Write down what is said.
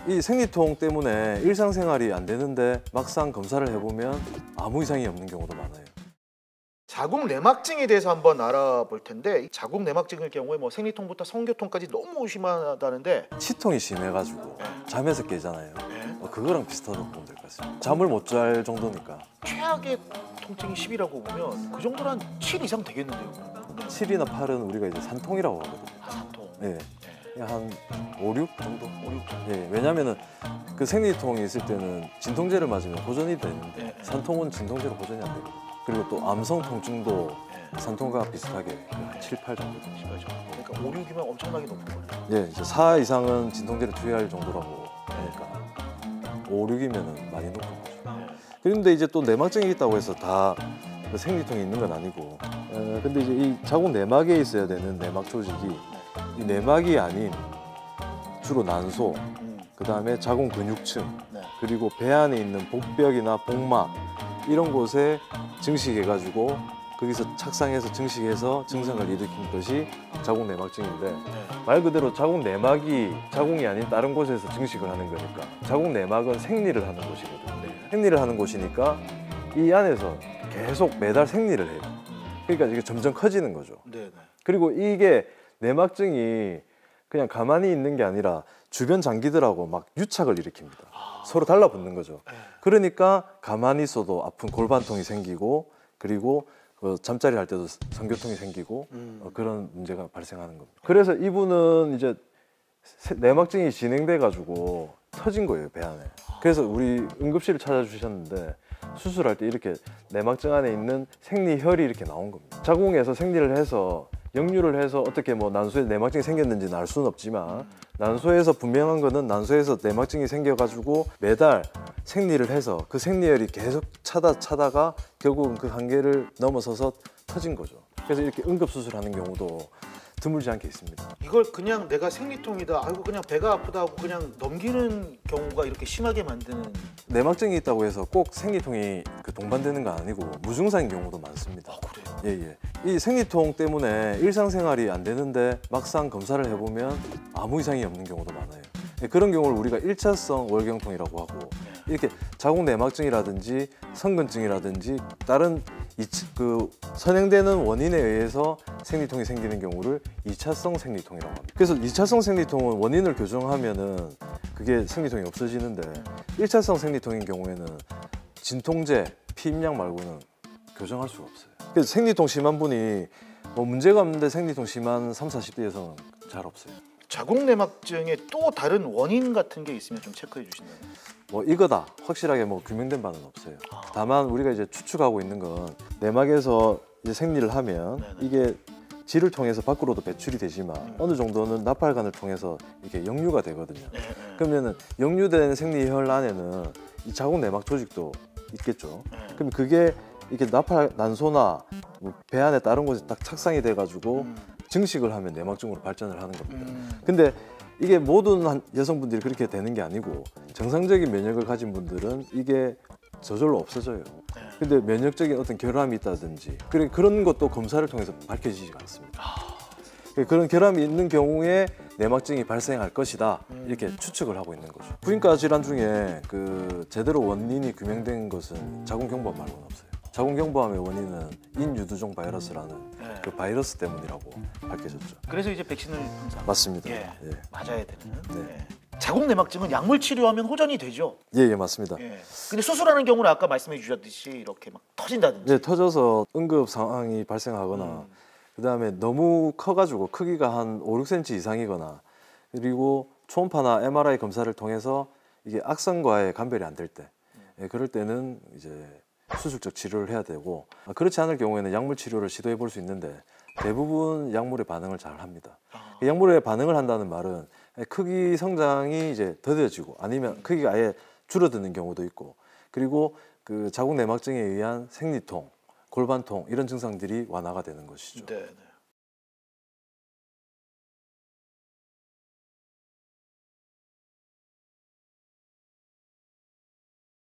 이 생리통 때문에 일상생활이 안 되는데 막상 검사를 해보면 아무 이상이 없는 경우도 많아요. 자궁 내막증에 대해서 한번 알아볼 텐데, 자궁 내막증의 경우에 뭐 생리통부터 성교통까지 너무 심하다는데, 치통이 심해가지고 잠에서 깨잖아요. 네. 그거랑 비슷하다고 보면 될 것 같습니다. 잠을 못 잘 정도니까. 최악의 통증이 10이라고 보면 그 정도는 한 7 이상 되겠는데요. 7이나 8은 우리가 이제 산통이라고 하거든요. 산통. 네. 한 5, 6 정도? 5, 6 정도. 예, 왜냐면은 그 생리통이 있을 때는 진통제를 맞으면 호전이 되는데 네. 산통은 진통제로 호전이 안 되거든요. 그리고 또 암성 통증도 산통과 비슷하게 7, 8 정도 됩니다. 그러니까 5, 6이면 엄청나게 높은 거예요. 예, 이제 4 이상은 진통제를 투여할 정도라고 하니까 5, 6이면 많이 높은 거죠. 그런데 이제 또 내막증이 있다고 해서 다 생리통이 있는 건 아니고, 근데 이제 이 자궁 내막에 있어야 되는 내막 조직이 이 내막이 아닌 주로 난소, 그 다음에 자궁 근육층, 그리고 배 안에 있는 복벽이나 복막 이런 곳에 증식해가지고 거기서 착상해서 증식해서 증상을 일으킨 것이 자궁 내막증인데, 말 그대로 자궁 내막이 자궁이 아닌 다른 곳에서 증식을 하는 거니까 자궁 내막은 생리를 하는 곳이거든요. 생리를 하는 곳이니까 이 안에서 계속 매달 생리를 해요. 그러니까 이게 점점 커지는 거죠. 그리고 이게 내막증이 그냥 가만히 있는 게 아니라 주변 장기들하고 막 유착을 일으킵니다. 서로 달라붙는 거죠. 그러니까 가만히 있어도 아픈 골반통이 생기고, 그리고 잠자리 할 때도 성교통이 생기고 그런 문제가 발생하는 겁니다. 그래서 이분은 이제 내막증이 진행돼 가지고 터진 거예요, 배 안에. 그래서 우리 응급실을 찾아주셨는데 수술할 때 이렇게 내막증 안에 있는 생리혈이 이렇게 나온 겁니다. 자궁에서 생리를 해서 역류를 해서 어떻게 뭐 난소에 내막증이 생겼는지는 알 수는 없지만, 난소에서 분명한 거는 난소에서 내막증이 생겨가지고 매달 생리를 해서 그 생리혈이 계속 차다가 결국은 그 한계를 넘어서서 터진 거죠. 그래서 이렇게 응급수술하는 경우도 드물지 않게 있습니다. 이걸 그냥 내가 생리통이다, 아이고 그냥 배가 아프다 하고 그냥 넘기는 경우가 이렇게 심하게 만드는. 내막증이 있다고 해서 꼭 생리통이 동반되는 건 아니고 무증상인 경우도 많습니다. 그래요? 예. 이 생리통 때문에 일상생활이 안 되는데 막상 검사를 해보면 아무 이상이 없는 경우도 많아요. 그런 경우를 우리가 1차성 월경통이라고 하고, 이렇게 자궁 내막증이라든지 성근증이라든지 다른 선행되는 원인에 의해서 생리통이 생기는 경우를 2차성 생리통이라고 합니다. 그래서 2차성 생리통은 원인을 교정하면은 그게 생리통이 없어지는데, 1차성 생리통인 경우에는 진통제, 피임약 말고는 교정할 수가 없어요. 그래서 생리통 심한 분이 뭐 문제가 없는데 생리통 심한 30, 40대에서는 잘 없어요. 자궁 내막증의 또 다른 원인 같은 게 있으면 좀 체크해 주신다면. 뭐 이거다 확실하게 뭐 규명된 바는 없어요. 다만 우리가 이제 추측하고 있는 건 내막에서 이제 생리를 하면 이게 질을 통해서 밖으로도 배출이 되지만 어느 정도는 나팔관을 통해서 이렇게 역류가 되거든요. 그러면은 역류된 생리혈 안에는 이 자궁 내막 조직도 있겠죠. 그럼 그게 이렇게 난소나 뭐 배 안에 다른 곳에 딱 착상이 돼가지고 증식을 하면 내막증으로 발전을 하는 겁니다. 근데 이게 모든 여성분들이 그렇게 되는 게 아니고, 정상적인 면역을 가진 분들은 이게 저절로 없어져요. 근데 면역적인 어떤 결함이 있다든지 그런 것도 검사를 통해서 밝혀지지가 않습니다. 그런 결함이 있는 경우에 내막증이 발생할 것이다, 이렇게 추측을 하고 있는 거죠. 부인과 질환 중에 제대로 원인이 규명된 것은 자궁경부암 말고는 없어요. 자궁경부암의 원인은 인유두종 바이러스라는 그 바이러스 때문이라고 밝혀졌죠. 그래서 이제 백신을 항상 맞습니다. 맞아야 되는. 자궁 내막증은 약물 치료하면 호전이 되죠? 예, 맞습니다. 근데 수술하는 경우는 아까 말씀해 주셨듯이 이렇게 막 터진다든지. 터져서 응급 상황이 발생하거나, 그다음에 너무 커가지고 크기가 한 5, 6cm 이상이거나, 그리고 초음파나 MRI 검사를 통해서 이게 악성과의 감별이 안 될 때, 그럴 때는 이제 수술적 치료를 해야 되고, 그렇지 않을 경우에는 약물 치료를 시도해 볼 수 있는데 대부분 약물에 반응을 잘 합니다. 약물에 반응을 한다는 말은 크기 성장이 이제 더뎌지고, 아니면 크기가 아예 줄어드는 경우도 있고, 그리고 그 자궁 내막증에 의한 생리통, 골반통 이런 증상들이 완화가 되는 것이죠.